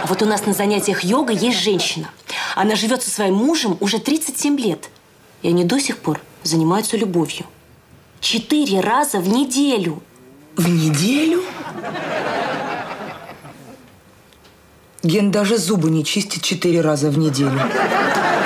вот у нас на занятиях йогой есть женщина. Она живет со своим мужем уже 37 лет. И они до сих пор занимаются любовью. 4 раза в неделю. В неделю? Ген даже зубы не чистит 4 раза в неделю.